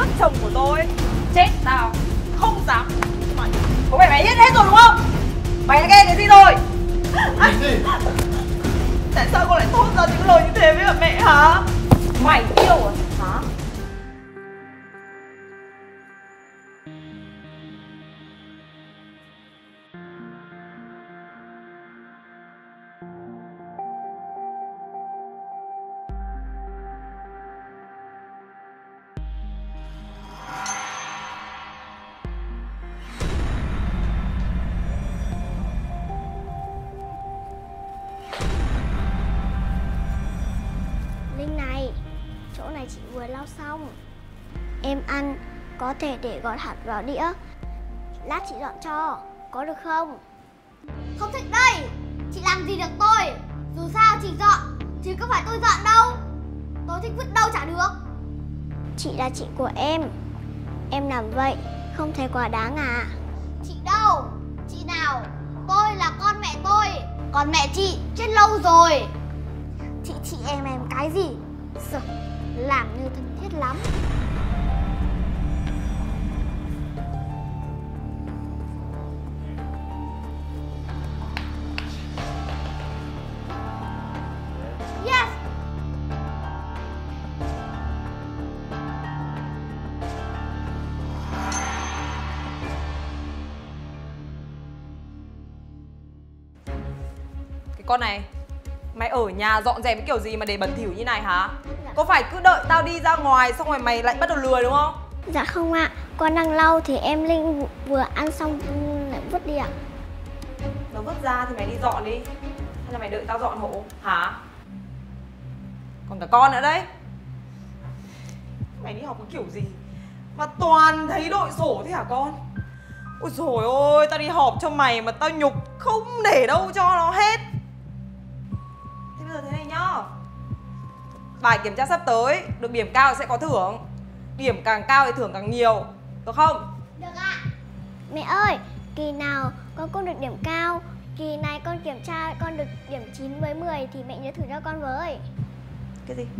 mất chồng của tôi. Chết tao, không dám. Mày, có phải mày hết rồi đúng không? Mày đã nghe cái gì rồi? Tại sao con lại thốt ra những lời như thế với cả mẹ hả? Mày yêu à? Hả? Linh này, chỗ này chị vừa lau xong. Em ăn, có thể để gọt hạt vào đĩa. Lát chị dọn cho, có được không? Không thích đây. Chị làm gì được tôi. Dù sao chị dọn, chứ có phải tôi dọn đâu. Tôi thích vứt đâu chả được. Chị là chị của em làm vậy không thấy quá đáng à? Chị đâu? Chị nào? Tôi là con mẹ tôi. Còn mẹ chị chết lâu rồi. Chị em cái gì? Sợ, làm như thân thiết lắm. Yes. Cái con này, mày ở nhà dọn dẹp cái kiểu gì mà để bẩn thỉu như này hả? Có phải cứ đợi tao đi ra ngoài xong rồi mày lại bắt đầu lười đúng không? Dạ không ạ, con đang lau thì em Linh vừa ăn xong lại vứt đi ạ. Nó vứt ra thì mày đi dọn đi. Hay là mày đợi tao dọn hộ hả? Còn cả con nữa đấy. Mày đi học cái kiểu gì mà toàn thấy đội sổ thế hả con? Ôi dồi ôi, tao đi họp cho mày mà tao nhục không để đâu cho nó hết. Thế bây giờ thế này nhá, bài kiểm tra sắp tới, được điểm cao thì sẽ có thưởng. Điểm càng cao thì thưởng càng nhiều, được không? Được ạ. Mẹ ơi, kỳ nào con cũng được điểm cao. Kỳ này con kiểm tra con được điểm 9 với 10 thì mẹ nhớ thưởng cho con với. Cái gì?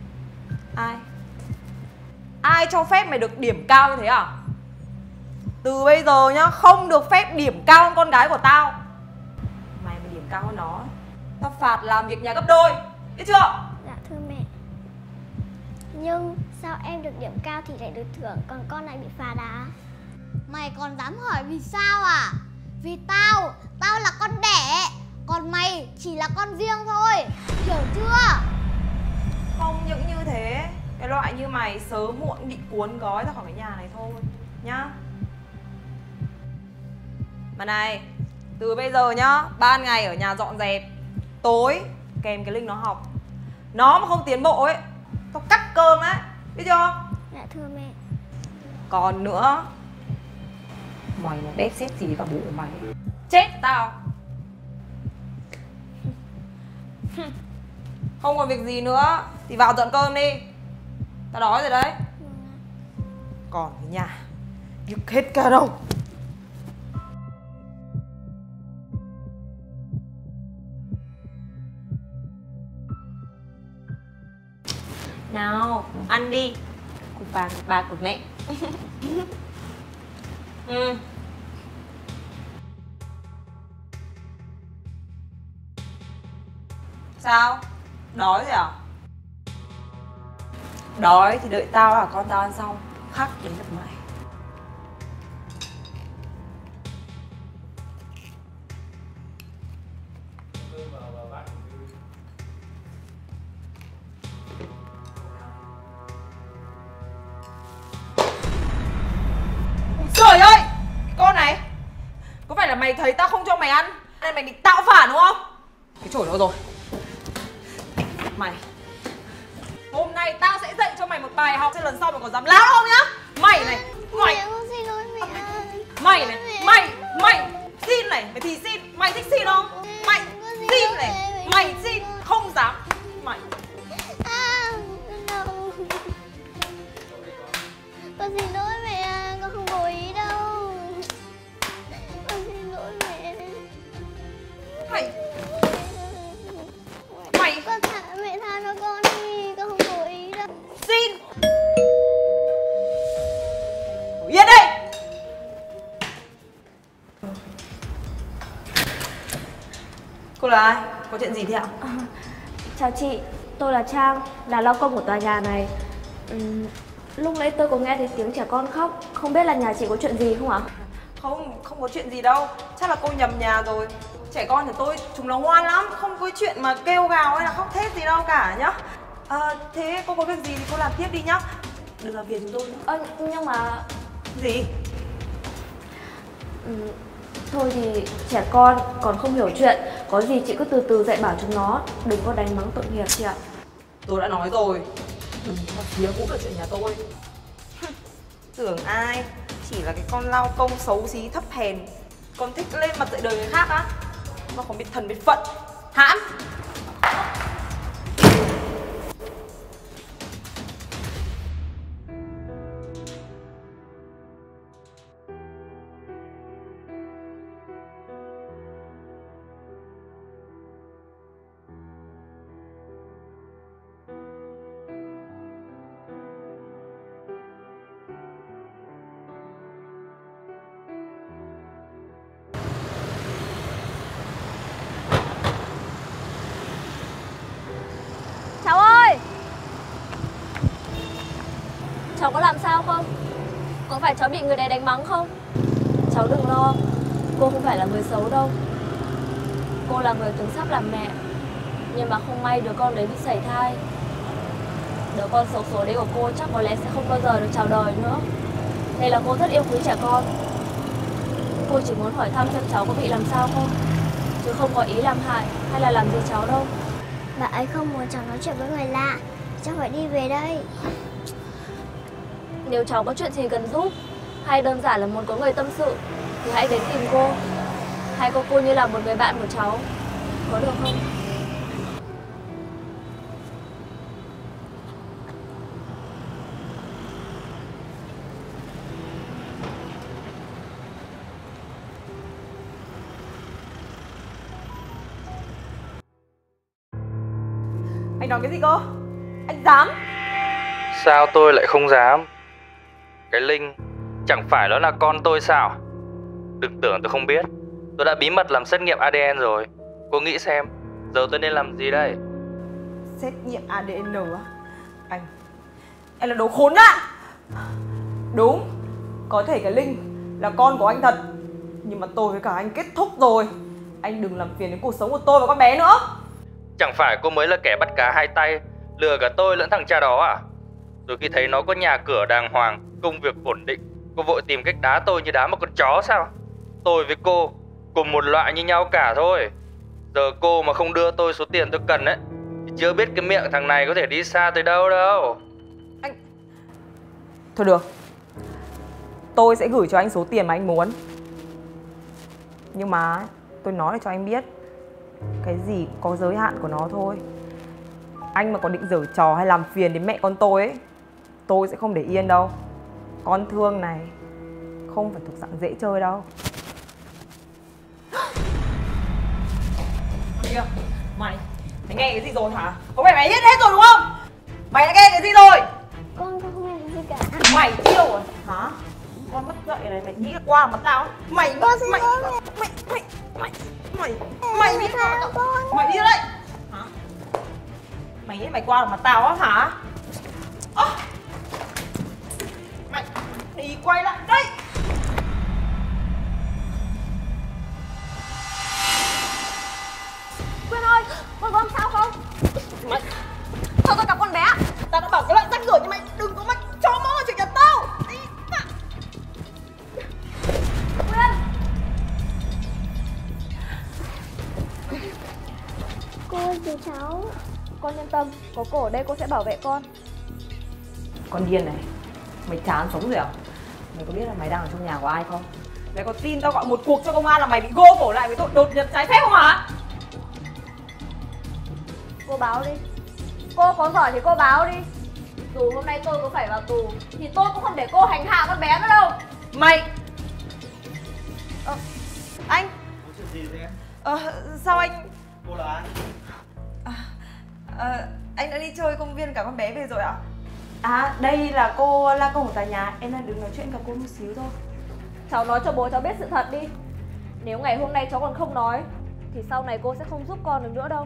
Ai cho phép mày được điểm cao như thế à? Từ bây giờ nhá, không được phép điểm cao hơn con gái của tao. Mày mà điểm cao hơn nó, tao phạt làm việc nhà gấp đôi, biết chưa? Dạ thưa mẹ. Nhưng sao em được điểm cao thì lại được thưởng, còn con lại bị phạt à? Mày còn dám hỏi vì sao à? Vì tao là con đẻ. Còn mày chỉ là con riêng thôi. Hiểu chưa? Không những như thế, cái loại như mày sớm muộn bị cuốn gói ra khỏi cái nhà này thôi nhá. Mà này, từ bây giờ nhá, ban ngày ở nhà dọn dẹp, tối kèm cái Linh nó học. Nó mà không tiến bộ ấy, tao cắt cơm đấy, biết chưa? Dạ thưa mẹ. Còn nữa, mày mà bếp xếp gì cả bộ mày, chết tao. Không còn việc gì nữa thì vào dọn cơm đi, tao đói rồi đấy. Còn cái nhà nhức hết cả đầu. Nào, ăn đi. Cục bà của mẹ. Ừ. Sao? Đói rồi à? Đói thì đợi tao à, con tao ăn xong khắc đến lượt mày. Trời ơi! Con này, có phải là mày thấy tao không cho mày ăn nên mày định tạo phản đúng không? Cái chổi đó rồi. Mày, hôm nay tao sẽ dạy cho mày một bài học, xem lần sau mày còn dám láo không nhá. Mày này, mày. Mẹ con xin lỗi mẹ. Mày này, mày xin này, mày thì xin, mày thích xin không? Mày xin này, mày xin, không dám. Mày. Đâu. Con xin lỗi mẹ, con không cố ý đâu. Con xin lỗi mẹ. Mày. Con mẹ tha cho con đi, con không cố ý đâu. Xin. có chuyện gì thế ạ? Chào chị, tôi là Trang, là lao công của tòa nhà này. Lúc nãy tôi có nghe thấy tiếng trẻ con khóc, không biết là nhà chị có chuyện gì không ạ? Không, không có chuyện gì đâu. Chắc là cô nhầm nhà rồi. Trẻ con thì chúng nó ngoan lắm, không có chuyện mà kêu gào hay là khóc thét gì đâu cả nhá. Thế cô có việc gì thì cô làm tiếp đi nhá. Đừng làm phiền chúng tôi nữa. Nhưng mà... Gì? Thôi thì trẻ con còn không hiểu chuyện, có gì chị cứ từ từ dạy bảo chúng nó, đừng có đánh mắng tội nghiệp chị ạ. Tôi đã nói rồi, đừng có phía cũng là chuyện nhà tôi. Tưởng ai, chỉ là cái con lao công xấu xí thấp hèn, còn thích lên mặt dạy đời người khác á. Nó không biết thần biết phận, hãm. Cháu ơi! Cháu có làm sao không? Có phải cháu bị người này đánh mắng không? Cháu đừng lo, cô không phải là người xấu đâu. Cô là người từng sắp làm mẹ, nhưng mà không may đứa con đấy bị sảy thai. Đứa con xấu số đấy của cô chắc có lẽ sẽ không bao giờ được chào đời nữa. Nên là cô rất yêu quý trẻ con. Cô chỉ muốn hỏi thăm xem cháu có bị làm sao không, chứ không có ý làm hại hay là làm gì cháu đâu. Bà ấy không muốn cháu nói chuyện với người lạ, cháu phải đi về đây. Nếu cháu có chuyện gì cần giúp, hay đơn giản là muốn có người tâm sự, thì hãy đến tìm cô. Hãy coi cô như là một người bạn của cháu, có được không? Anh nói cái gì cơ? Anh dám? Sao tôi lại không dám? Cái Linh chẳng phải nó là con tôi sao? Đừng tưởng tôi không biết. Tôi đã bí mật làm xét nghiệm ADN rồi. Cô nghĩ xem, giờ tôi nên làm gì đây? Xét nghiệm ADN á? Anh là đồ khốn á! Đúng, có thể cái Linh là con của anh thật, nhưng mà tôi với cả anh kết thúc rồi. Anh đừng làm phiền đến cuộc sống của tôi và con bé nữa. Chẳng phải cô mới là kẻ bắt cá hai tay, lừa cả tôi lẫn thằng cha đó à? Rồi khi thấy nó có nhà cửa đàng hoàng, công việc ổn định, cô vội tìm cách đá tôi như đá một con chó sao? Tôi với cô cùng một loại như nhau cả thôi. Giờ cô mà không đưa tôi số tiền tôi cần ấy, thì chưa biết cái miệng thằng này có thể đi xa tới đâu đâu. Anh... Thôi được, tôi sẽ gửi cho anh số tiền mà anh muốn. Nhưng mà tôi nói để cho anh biết, cái gì có giới hạn của nó thôi. Anh mà có định giở trò hay làm phiền đến mẹ con tôi ấy, tôi sẽ không để yên đâu. Con thương này không phải thuộc dạng dễ chơi đâu. Kìa, mày nghe cái gì rồi hả? Có phải mày biết hết rồi đúng không? Mày đã nghe cái gì rồi? Con không nghe cái gì cả. Mày yêu rồi hả? Con mất dậy này, mày nghĩ là qua mặt tao? Mày biết mày đi đây hả? Mày nghĩ mày qua mặt tao á hả? Mày đi quay lại đây. Quyên ơi, con có làm sao không? Mày cho tao gặp con bé. Tao đã bảo cái loại rác rưởi như mày đừng có mà cho mó vào chuyện nhà tao. Đi. Cô ơi, cứu cháu. Con yên tâm, có cổ ở đây cô sẽ bảo vệ con. Con điên này, mày chán sống rồi à? Mày có biết là mày đang ở trong nhà của ai không? Mày có tin tao gọi một cuộc cho công an là mày bị gô cổ lại với tội đột nhập trái phép không hả? Cô báo đi. Cô có giỏi thì cô báo đi. Dù hôm nay tôi có phải vào tù thì tôi cũng không để cô hành hạ con bé nữa đâu. Mày anh Có chuyện gì thế? sao anh... Cô là ai? Anh đã đi chơi công viên cả con bé về rồi ạ? À, đây là cô la công của tòa nhà. Em đang đứng nói chuyệnกับcô một xíu thôi. Cháu nói cho bố cháu biết sự thật đi. Nếu ngày hôm nay cháu còn không nói thì sau này cô sẽ không giúp con được nữa đâu.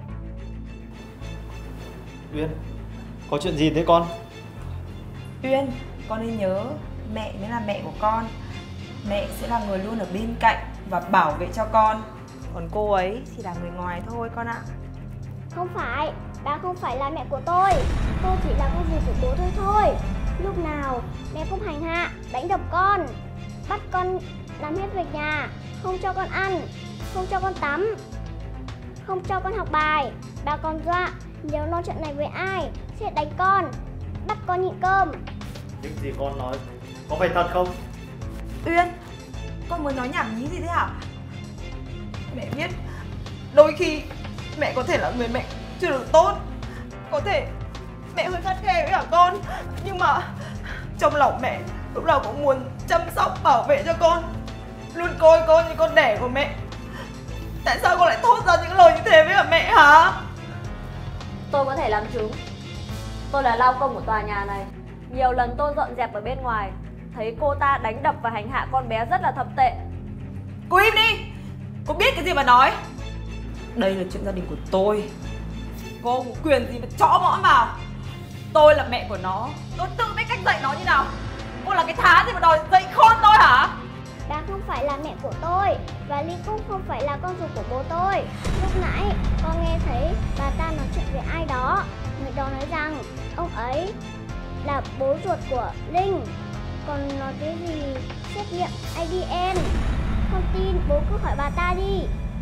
Uyên, có chuyện gì thế con? Uyên, con nên nhớ mẹ mới là mẹ của con. Mẹ sẽ là người luôn ở bên cạnh và bảo vệ cho con. Còn cô ấy chỉ là người ngoài thôi con ạ. Không phải, bà không phải là mẹ của tôi. Tôi chỉ là con gì của bố tôi thôi. Lúc nào mẹ cũng hành hạ, đánh đập con, bắt con làm hết việc nhà, không cho con ăn, không cho con tắm, không cho con học bài. Bà còn dọa nếu nói chuyện này với ai sẽ đánh con, bắt con nhịn cơm. Những gì con nói có phải thật không? Uyên, con muốn nói nhảm nhí gì thế hả? Mẹ biết đôi khi mẹ có thể là người mẹ chưa được tốt, có thể mẹ hơi khắt khe với cả con, nhưng mà trong lòng mẹ lúc nào cũng muốn chăm sóc bảo vệ cho con, luôn coi con như con đẻ của mẹ. Tại sao con lại thốt ra những lời như thế với cả mẹ hả? Tôi có thể làm chứng. Tôi là lao công của tòa nhà này. Nhiều lần tôi dọn dẹp ở bên ngoài, thấy cô ta đánh đập và hành hạ con bé rất là thậm tệ. Cô im đi! Cô biết cái gì mà nói? Đây là chuyện gia đình của tôi. Cô có quyền gì mà chõ mõm vào? Tôi là mẹ của nó, tôi tự biết cách dạy nó như nào. Cô là cái thá gì mà đòi dạy khôn tôi hả? Bà không phải là mẹ của tôi, và Ly cũng không phải là con ruột của bố tôi. Lúc nãy con nghe thấy bà ta nói chuyện với ai đó. Người đó nói rằng ông ấy là bố ruột của Linh. Còn nói cái gì xét nghiệm ADN. Con tin, bố cứ hỏi bà ta đi.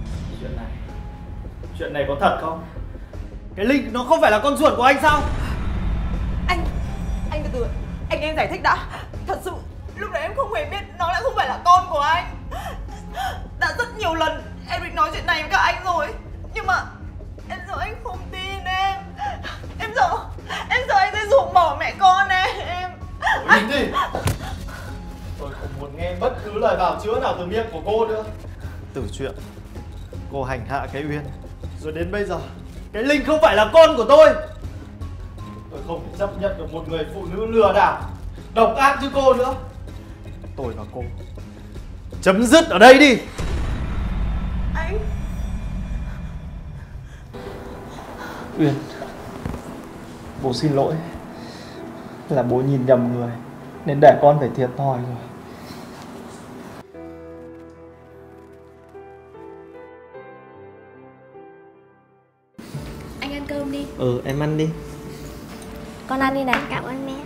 Chuyện này có thật không? Cái Linh nó không phải là con ruột của anh sao? Anh từ từ, anh em giải thích đã. Thật sự lúc đấy em không hề biết nó lại không phải là con của anh. Đã rất nhiều lần em định nói chuyện này với cả anh rồi, nhưng mà em sợ anh không tin em. Em sợ anh sẽ dụ bỏ mẹ con em. Im đi! Tôi không muốn nghe bất cứ lời bào chữa nào từ miệng của cô nữa. Từ chuyện cô hành hạ cái Uyên, rồi đến bây giờ cái Linh không phải là con của tôi. Tôi không thể chấp nhận được một người phụ nữ lừa đảo, độc ác như cô nữa. Tôi và cô chấm dứt ở đây đi. Anh Uyên, bố xin lỗi. Là bố nhìn nhầm người nên để con phải thiệt thòi rồi. Anh ăn cơm đi. Em ăn đi. Con ăn đi này. Cảm ơn mẹ.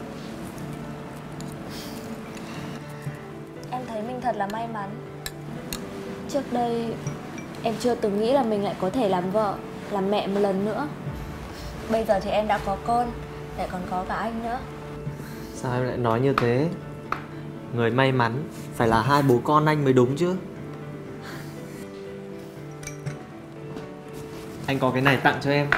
Em thấy mình thật là may mắn. Trước đây em chưa từng nghĩ là mình lại có thể làm vợ, làm mẹ một lần nữa. Bây giờ thì em đã có con, lại còn có cả anh nữa. Sao em lại nói như thế? Người may mắn phải là hai bố con anh mới đúng chứ. Anh có cái này tặng cho em.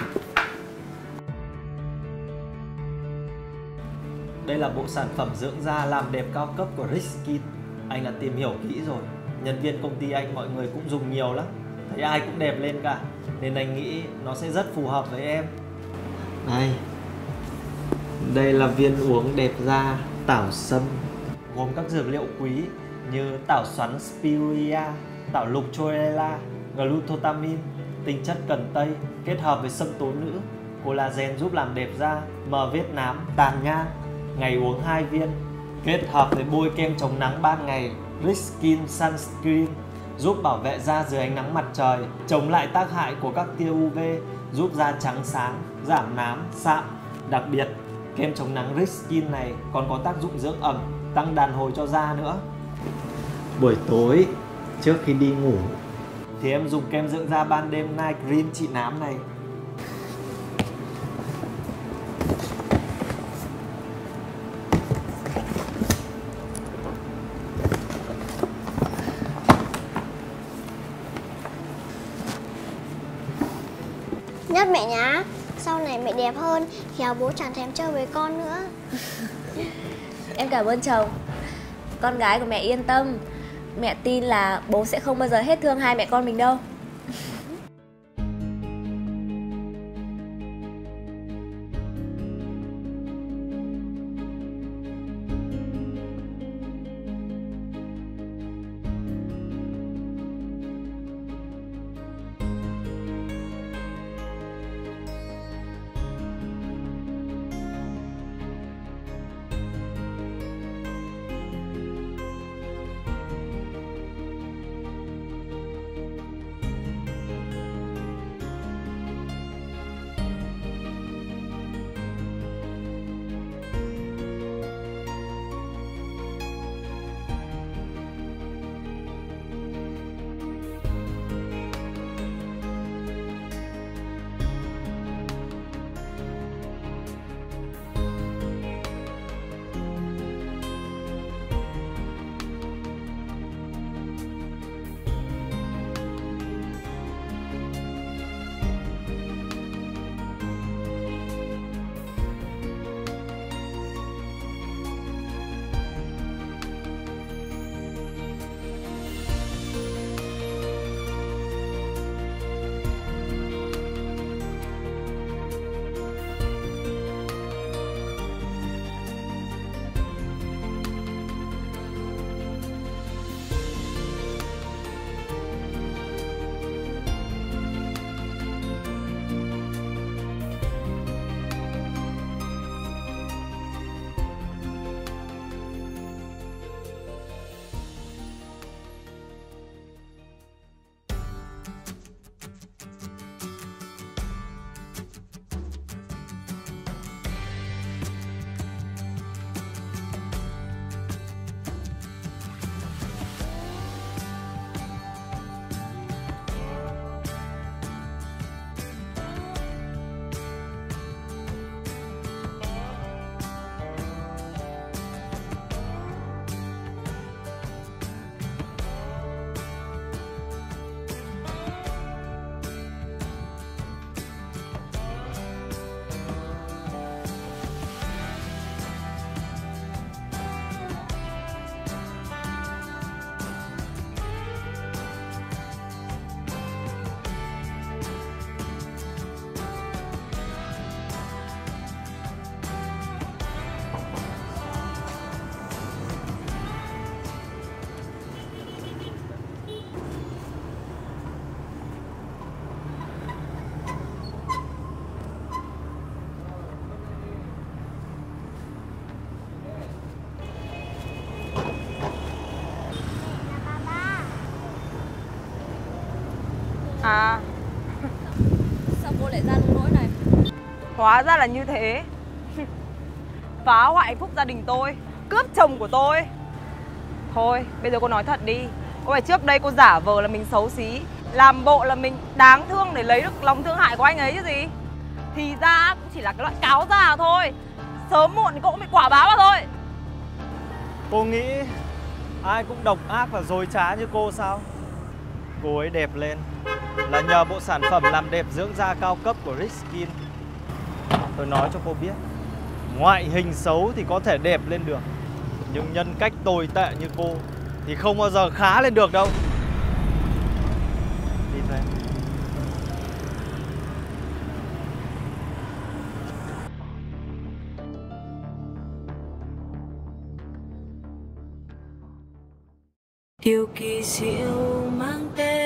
Đây là bộ sản phẩm dưỡng da làm đẹp cao cấp của Rich Skin. Anh đã tìm hiểu kỹ rồi. Nhân viên công ty anh mọi người cũng dùng nhiều lắm. Thấy ai cũng đẹp lên cả. Nên anh nghĩ nó sẽ rất phù hợp với em. Đây là viên uống đẹp da tảo sâm, gồm các dược liệu quý như tảo xoắn spirulia, tảo lục chlorella, glutathione, tinh chất cần tây kết hợp với sâm tố nữ, collagen giúp làm đẹp da, mờ vết nám, tàn nhang. Ngày uống 2 viên, kết hợp với bôi kem chống nắng ban ngày Rich Skin Sunscreen giúp bảo vệ da dưới ánh nắng mặt trời, chống lại tác hại của các tia UV, giúp da trắng sáng, giảm nám, sạm. Đặc biệt, kem chống nắng Rich Skin này còn có tác dụng dưỡng ẩm, tăng đàn hồi cho da nữa. Buổi tối, trước khi đi ngủ, thì em dùng kem dưỡng da ban đêm Night Cream trị nám này. Nhất mẹ nhá. Sau này mẹ đẹp hơn, khéo bố chẳng thèm chơi với con nữa. Em cảm ơn chồng. Con gái của mẹ yên tâm. Mẹ tin là bố sẽ không bao giờ hết thương hai mẹ con mình đâu. Hóa ra là như thế. Phá hoại hạnh phúc gia đình tôi, cướp chồng của tôi. Thôi, bây giờ cô nói thật đi. Có phải trước đây cô giả vờ là mình xấu xí, làm bộ là mình đáng thương để lấy được lòng thương hại của anh ấy chứ gì? Thì ra cũng chỉ là cái loại cáo già thôi. Sớm muộn thì cô cũng bị quả báo mà thôi. Cô nghĩ ai cũng độc ác và dối trá như cô sao? Cô ấy đẹp lên là nhờ bộ sản phẩm làm đẹp dưỡng da cao cấp của Rich Skin. Tôi nói cho cô biết, ngoại hình xấu thì có thể đẹp lên được, nhưng nhân cách tồi tệ như cô thì không bao giờ khá lên được đâu. Đi thôi em. Điều kỳ diệu mang tên